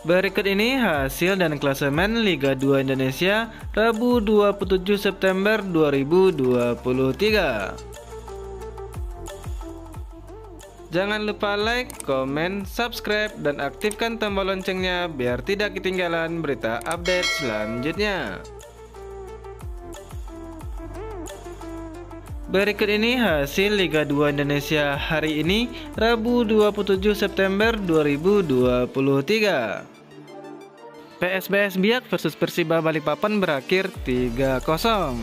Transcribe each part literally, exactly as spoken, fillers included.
Berikut ini hasil dan klasemen Liga dua Indonesia Rabu dua puluh tujuh September dua ribu dua puluh tiga. Jangan lupa like, komen, subscribe, dan aktifkan tombol loncengnya biar tidak ketinggalan berita update selanjutnya. Berikut ini hasil Liga dua Indonesia hari ini Rabu dua puluh tujuh September dua ribu dua puluh tiga. P S B S Biak versus Persiba Balikpapan berakhir tiga kosong.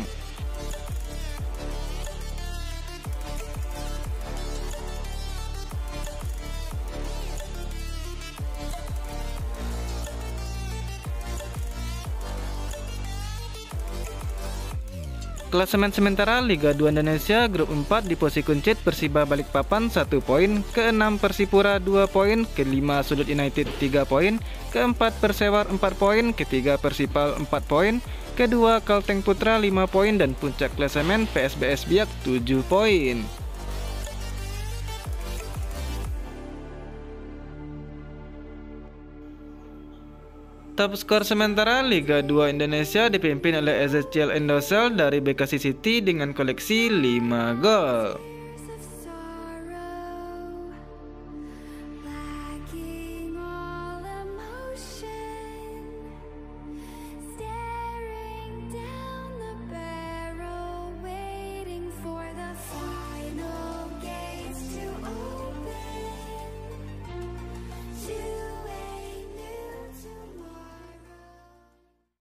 Klasemen sementara Liga dua Indonesia Grup empat di posisi kuncit Persiba Balikpapan satu poin, keenam Persipura dua poin, kelima Sudut United tiga poin, keempat Persewar empat poin, ketiga Persipal empat poin, kedua Kalteng Putra lima poin, dan puncak klasemen P S B S Biak tujuh poin. Top skor sementara Liga dua Indonesia dipimpin oleh Ezekiel Endosel dari Bekasi City dengan koleksi lima gol.